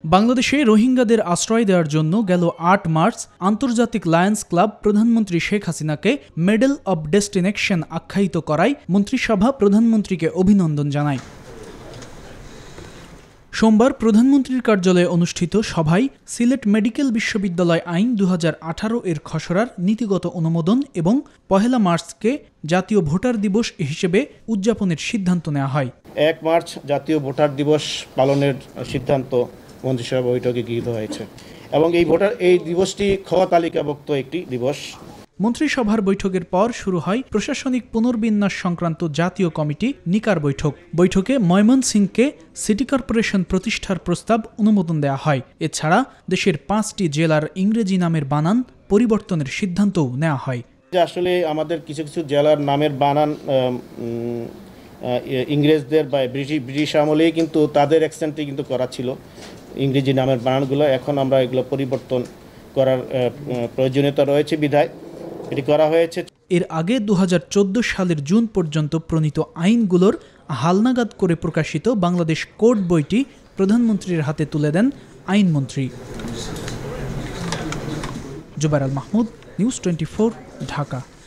বাংলাদেশে রোহিঙ্গাদের আশ্রয় দেওয়ার জন্য গেল ৮ মার্চ আন্তর্জাতিক লায়ন্স ক্লাব প্রধানমন্ত্রী শেখ হাসিনাকে মেডেল অব ডেস্টিনেশন আখ্যায়িত করায় মন্ত্রিসভা প্রধানমন্ত্রীকে অভিনন্দন জানায়। সোমবার প্রধানমন্ত্রীর কার্যালয়ে অনুষ্ঠিত সভায় সিলেট মেডিকেল বিশ্ববিদ্যালয় আইন ২০১৮ এর খসড়ার নীতিগত অনুমোদন এবং ১ মার্চকে জাতীয় ভোটার দিবস হিসেবে উদযাপনের সিদ্ধান্ত নেওয়া হয়। ১ মার্চ জাতীয় ভোটার দিবস পালনের সিদ্ধান্ত মন্ত্রিসভা বৈঠকে গৃহীত হয়েছে এবং এই দিবসটি খ তালিকাভুক্ত একটি দিবস। মন্ত্রিসভার বৈঠকের পর শুরু হয় প্রশাসনিক পুনর্বিন্যাস সংক্রান্ত জাতীয় কমিটি নিকার বৈঠক। বৈঠকে ময়মনসিংহকে সিটি কর্পোরেশন প্রতিষ্ঠার প্রস্তাব অনুমোদন দেওয়া হয়। এছাড়া দেশের ৫টি জেলার ইংরেজি নামের বানান পরিবর্তনের সিদ্ধান্তও নেওয়া হয়। আসলে আমাদের কিছু কিছু জেলার নামের বানান ইংরেজদের বা ব্রিটিশ আমলেই কিন্তু তাদের অ্যাকসেন্টে কিন্তু করা ছিল ইংরেজি নামের বানানগুলো। এখন আমরা এগুলো পরিবর্তন করার প্রয়োজনীয়তা রয়েছে বিধায় এটি করা হয়েছে। এর আগে ২০১৪ সালের জুন পর্যন্ত প্রণীত আইনগুলোর হালনাগাদ করে প্রকাশিত বাংলাদেশ কোড বইটি প্রধানমন্ত্রীর হাতে তুলে দেন আইনমন্ত্রী। জুবায়ের আল মাহমুদ, নিউজ 24, ঢাকা।